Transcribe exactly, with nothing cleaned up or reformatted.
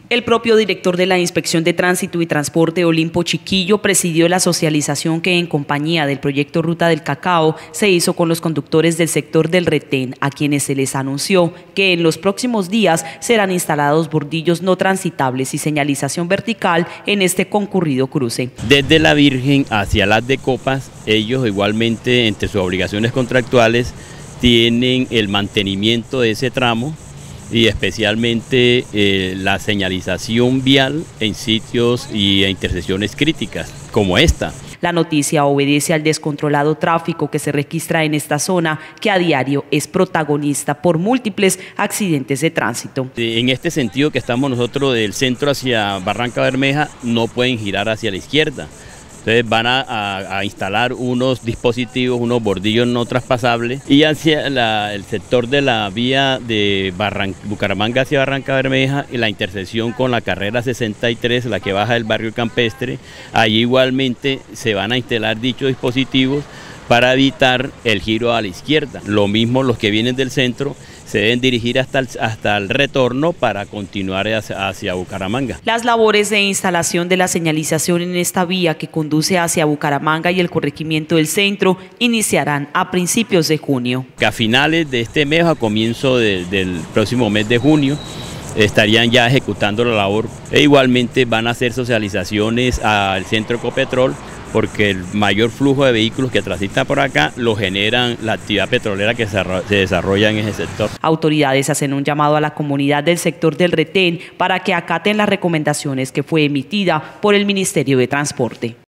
El propio director de la Inspección de Tránsito y Transporte, Olimpo Chiquillo, presidió la socialización que en compañía del proyecto Ruta del Cacao se hizo con los conductores del sector del Retén, a quienes se les anunció que en los próximos días serán instalados bordillos no transitables y señalización vertical en este concurrido cruce. Desde La Virgen hacia Las de Copas, ellos igualmente entre sus obligaciones contractuales tienen el mantenimiento de ese tramo y especialmente eh, la señalización vial en sitios y e intersecciones críticas como esta. La noticia obedece al descontrolado tráfico que se registra en esta zona, que a diario es protagonista por múltiples accidentes de tránsito. En este sentido que estamos nosotros del centro hacia Barranca Bermeja, no pueden girar hacia la izquierda. Entonces van a, a, a instalar unos dispositivos, unos bordillos no traspasables, y hacia la, el sector de la vía de Barran, Bucaramanga hacia Barranca Bermeja, y la intersección con la carrera sesenta y tres, la que baja del barrio Campestre, allí igualmente se van a instalar dichos dispositivos para evitar el giro a la izquierda. Lo mismo los que vienen del centro se deben dirigir hasta el, hasta el retorno para continuar hacia, hacia Bucaramanga. Las labores de instalación de la señalización en esta vía que conduce hacia Bucaramanga y el corregimiento del centro iniciarán a principios de junio. Que a finales de este mes, a comienzo de, del próximo mes de junio, estarían ya ejecutando la labor. E igualmente van a hacer socializaciones al centro Ecopetrol, porque el mayor flujo de vehículos que transitan por acá lo generan la actividad petrolera que se desarrolla en ese sector. Autoridades hacen un llamado a la comunidad del sector del Retén para que acaten las recomendaciones que fue emitida por el Ministerio de Transporte.